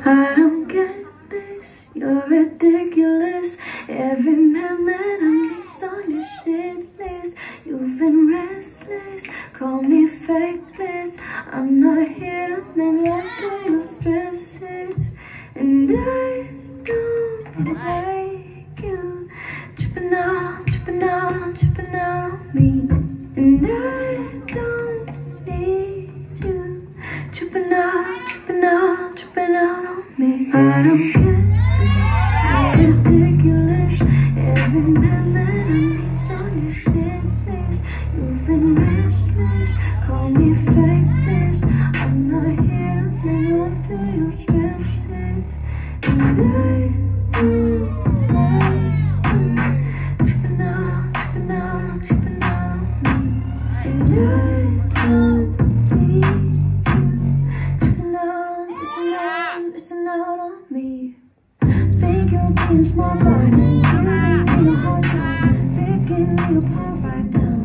I don't get this, you're ridiculous. Every man that I meet's on your shit list. You've been restless, call me factless. I'm not here to make love to your stresses. And I don't like you tripping out, tripping out, tripping out on me. And I don't need you tripping out, tripping out, tripping out on me. I don't get this, you're ridiculous. Every man that I meet's on your shit list. You've been restless, call me factless. I'm not here to make love to your stresses. And I don't like you tripping out, tripping out, tripping out on me. And I don't need you missing out, missing out, missing out on me. Think you're being smart, but you think me a hard time, picking me apart right now.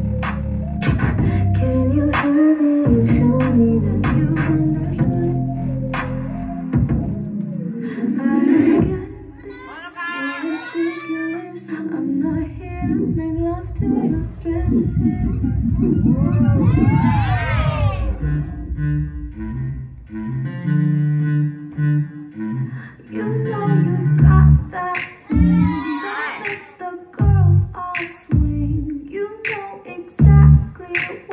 Can you hear me and show me that you understand? I don't get this, you're ridiculous. I'm not here to make love to your stresses. You know you've got that thing that makes the girls all swing. You know exactly